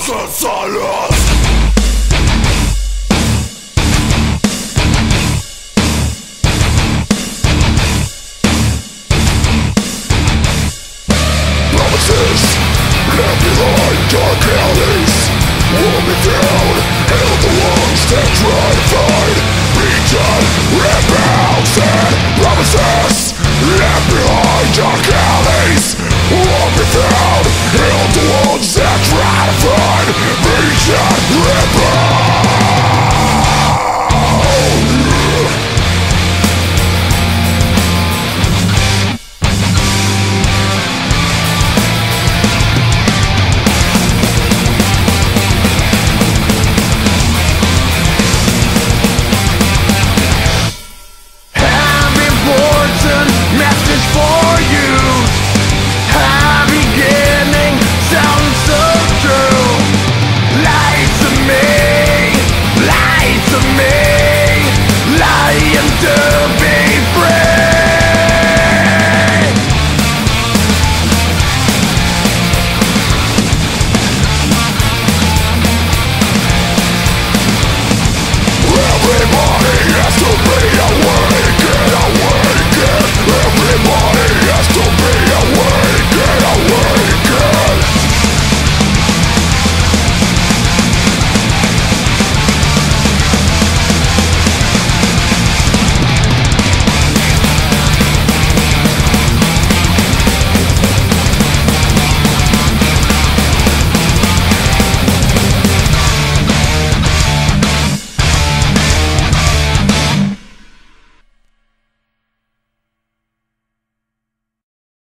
and silence. Promises left behind dark alleys, wore me down, held the ones that try to find. Beaten, rebounds and promises left behind dark alleys, wore me down, held the ones that try to find. Beaten, rebounds.